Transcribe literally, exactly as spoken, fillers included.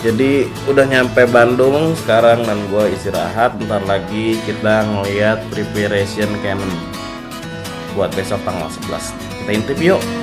Jadi udah nyampe Bandung sekarang dan gue istirahat. Bentar lagi kita ngeliat preparation Canon buat besok tanggal sebelas. Kita intip yuk.